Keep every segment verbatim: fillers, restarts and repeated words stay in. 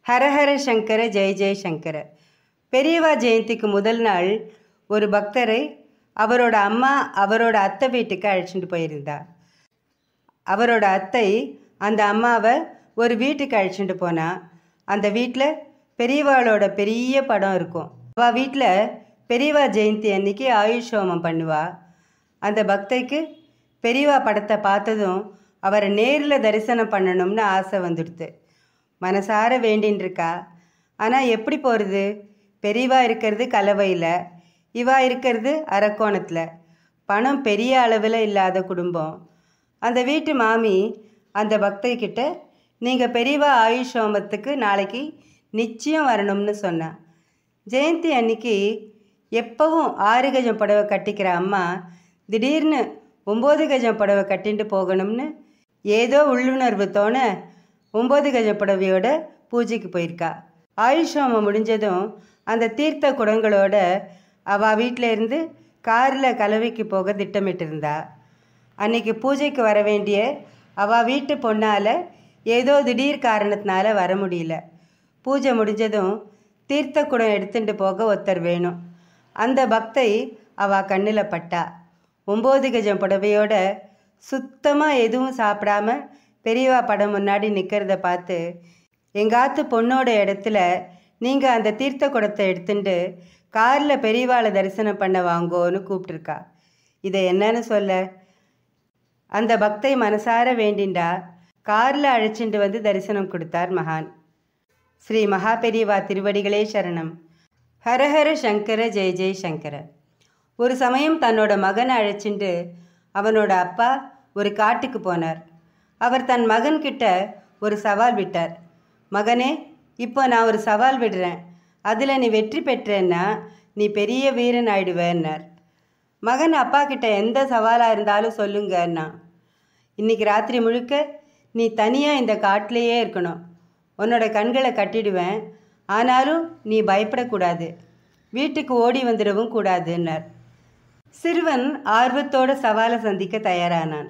ஹரஹர சங்கர ஜெய ஜெய சங்கர. பெரியவா ஜெயந்திக்கு முதல் நாள் ஒரு பக்தரை அவரோட அம்மா அவரோட அத்தை வீட்டுக்கு அழைச்சிட்டு போயிருந்தா. அவரோட அத்தை அந்த அம்மாவை ஒரு வீட்டுக்கு அழைச்சிட்டு போனா. அந்த வீட்டில் பெரியவாளோட பெரிய படம் இருக்கும். அவள் வீட்டில் பெரியவா ஜெயந்தி அன்னைக்கு ஆயுஷ் ஹோமம் பண்ணுவா. அந்த பக்தைக்கு பெரியவா படத்தை பார்த்ததும் அவரை நேரில் தரிசனம் பண்ணணும்னு ஆசை வந்துடுது. மனசார வேண்டின்னு இருக்கா. ஆனால் எப்படி போகிறது? பெரியவா இருக்கிறது கலவையில், இவா இருக்கிறது அரக்கோணத்தில். பணம் பெரிய அளவில் இல்லாத குடும்பம். அந்த வீட்டு மாமி அந்த பக்தைக்கிட்ட, நீங்கள் பெரியவா ஆயுஷ் ஹோமத்துக்கு நாளைக்கு நிச்சயம் வரணும்னு சொன்னான். ஜெயந்தி அன்னைக்கு எப்பவும் ஆறு கஜம் புடவை கட்டிக்கிற அம்மா திடீர்னு ஒம்பது கஜம் புடவை கட்டிட்டு போகணும்னு ஏதோ உள்ளுணர்வு தோண ஒம்பது கஜ புடவையோட பூஜைக்கு போயிருக்கா. ஆயுஷ் ஹோமம் முடிஞ்சதும் அந்த தீர்த்த குடங்களோட அவள் வீட்டில் இருந்து காரில் கலவைக்கு போக திட்டமிட்டிருந்தா. அன்னைக்கு பூஜைக்கு வர வேண்டிய அவள் வீட்டு பொண்ணால் ஏதோ திடீர் காரணத்தினால வர முடியல. பூஜை முடிஞ்சதும் தீர்த்த குடம் எடுத்துட்டு போக ஒருத்தர் வேணும். அந்த பக்தை அவள் கண்ணில் பட்டா. ஒம்பது கஜம் புடவையோட சுத்தமாக எதுவும் சாப்பிடாம பெரியவா படம் முன்னாடி நிற்கிறத பார்த்து, எங்காத்து பொண்ணோட இடத்துல நீங்கள் அந்த தீர்த்த குடத்தை எடுத்துட்டு காரில் பெரியவாளை தரிசனம் பண்ண வாங்கோன்னு கூப்பிட்டுருக்கா. இதை என்னன்னு சொல்ல? அந்த பக்தை மனசார வேண்டிண்டா. காரில் அழைச்சிட்டு வந்து தரிசனம் கொடுத்தார் மகான். ஸ்ரீ மகாபெரியவா திருவடிகளே சரணம். ஹரஹர சங்கர ஜெய ஜெய சங்கர. ஒரு சமயம் தன்னோட மகனை அழைச்சிட்டு அவனோட அப்பா ஒரு காட்டுக்கு போனார். அவர் தன் மகன்கிட்ட ஒரு சவால் விட்டார். மகனே, இப்போ நான் ஒரு சவால் விடுறேன், அதில் நீ வெற்றி பெற்றேன்னா நீ பெரிய வீரன் ஆயிடுவேன்னார். மகன் அப்பா கிட்ட எந்த சவாலாக இருந்தாலும் சொல்லுங்கன்னா, இன்றைக்கி ராத்திரி முழுக்க நீ தனியாக இந்த காட்டிலேயே இருக்கணும், உன்னோட கண்களை கட்டிடுவேன், ஆனாலும் நீ பயப்படக்கூடாது, வீட்டுக்கு ஓடி வந்துடவும் கூடாதுன்னார். சிறுவன் ஆர்வத்தோட சவாலை சந்திக்க தயாரானான்.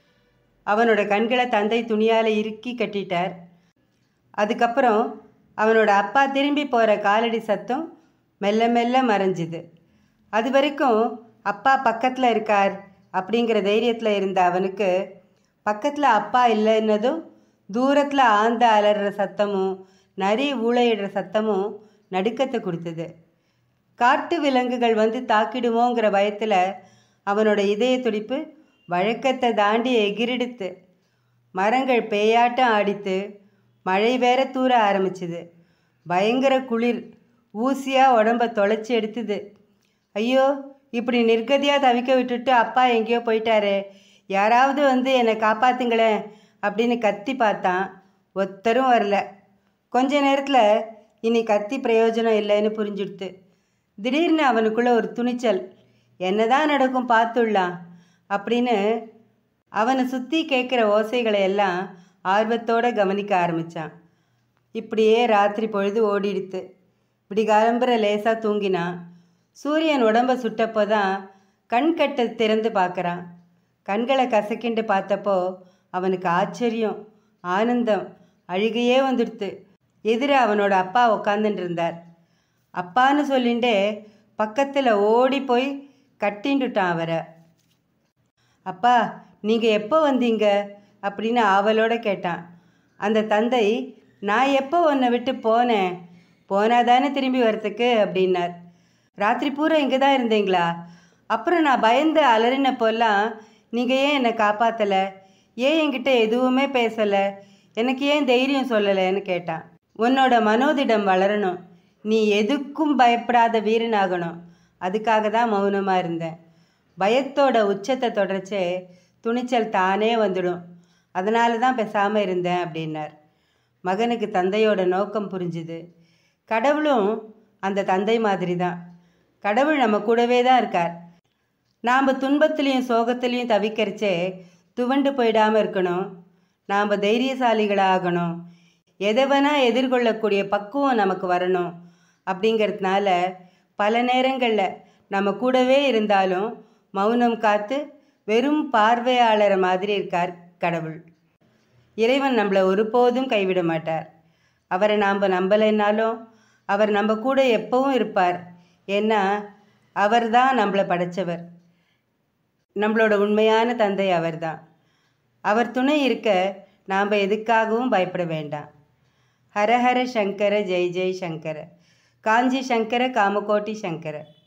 அவனோட கண்களை தந்தை துணியால் இறுக்கி கட்டிட்டார். அதுக்கப்புறம் அவனோட அப்பா திரும்பி போகிற காலடி சத்தம் மெல்ல மெல்ல மறைஞ்சுது. அது வரைக்கும் அப்பா பக்கத்தில் இருக்கார் அப்படிங்கிற தைரியத்தில் இருந்த அவனுக்கு பக்கத்தில் அப்பா இல்லைன்னதும் தூரத்தில் ஆழ்ந்த அலற சத்தமும் நரி ஊழையிடுற சத்தமும் நடுக்கத்தை கொடுத்தது. காட்டு விலங்குகள் வந்து தாக்கிடுமோங்கிற பயத்தில் அவனோட இதய துடிப்பு வழக்கத்தை தாண்டி எகிரிடுத்து. மரங்கள் பேயாட்டம் ஆடித்து. மழை வேற தூர ஆரம்பிச்சுது. பயங்கர குளிர் ஊசியாக உடம்ப தொலைச்சி எடுத்துது. ஐயோ, இப்படி நிர்கதியாக தவிக்க விட்டுட்டு அப்பா எங்கேயோ போயிட்டாரே, யாராவது வந்து என்னை காப்பாற்றுங்களேன் அப்படின்னு கத்தி பார்த்தான். ஒருத்தரும் வரல. கொஞ்ச நேரத்தில் இனி கத்தி பிரயோஜனம் இல்லைன்னு புரிஞ்சுடுத்து. திடீர்னு அவனுக்குள்ளே ஒரு துணிச்சல். என்னதான் நடக்கும் பார்த்துடலாம் அப்படின்னு அவனை சுற்றி கேட்குற ஓசைகளை எல்லாம் ஆர்வத்தோடு கவனிக்க ஆரம்பித்தான். இப்படியே ராத்திரி பொழுது ஓடிடுத்து. விடிகாலம்புற லேசாக தூங்கினான். சூரியன் உடம்பை சுட்டப்போ தான் கண் கட்டை திறந்து பார்க்குறான். கண்களை கசக்கிண்டு பார்த்தப்போ அவனுக்கு ஆச்சரியம், ஆனந்தம், அழுகையே வந்துடுத்து. எதிர அவனோட அப்பா உக்காந்துட்டு இருந்தார். அப்பான்னு சொல்லிண்டே பக்கத்தில் ஓடி போய் கட்டின்டுட்டான் அவரை. அப்பா, நீங்கள் எப்போ வந்தீங்க அப்படின்னு ஆவலோடு கேட்டான். அந்த தந்தை, நான் எப்போ உன்னை விட்டு போனேன், போனாதானே திரும்பி வரத்துக்கு அப்படின்னார். ராத்திரி பூரா இங்கே தான் இருந்தீங்களா? அப்புறம் நான் பயந்து அலறினப்போல்லாம் நீங்கள் ஏன் என்னை காப்பாற்றலை, ஏன் என்கிட்ட எதுவுமே பேசலை, எனக்கு ஏன் தைரியம் சொல்லலைன்னு கேட்டான். உன்னோட மனோதிடம் வளரணும், நீ எதுக்கும் பயப்படாத வீரனாகணும், அதுக்காக தான் மௌனமாக இருந்தேன். பயத்தோட உச்சத்தை தொடர்ச்சே துணிச்சல் தானே வந்துடும், அதனால தான் பேசாமல் இருந்தேன் அப்படின்னார். மகனுக்கு தந்தையோட நோக்கம் புரிஞ்சுது. கடவுளும் அந்த தந்தை மாதிரி தான். கடவுள் நம்ம கூடவே தான் இருக்கார். நாம் துன்பத்துலேயும் சோகத்துலேயும் தவிக்கிறச்சே துவண்டு போயிடாமல் இருக்கணும், நாம் தைரியசாலிகளாகணும், எதவனா எதிர்கொள்ளக்கூடிய பக்குவம் நமக்கு வரணும். அப்படிங்கிறதுனால பல நேரங்களில் நம்ம கூடவே இருந்தாலும் மௌனம் காத்து வெறும் பார்வையாளர் மாதிரி இருக்கார் கடவுள். இறைவன் நம்மளை ஒருபோதும் கைவிட மாட்டார். அவரை நாம் நம்பலைன்னாலும் அவர் நம்ம கூட எப்பவும் இருப்பார். ஏன்னா அவர் தான் நம்மளை படைத்தவர். நம்மளோட உண்மையான தந்தை அவர் தான். அவர் துணை இருக்க நாம் எதுக்காகவும் பயப்பட வேண்டாம். ஹரஹர சங்கர, ஜெய் ஜெய் சங்கர, காஞ்சி சங்கர, காமகோட்டி சங்கர.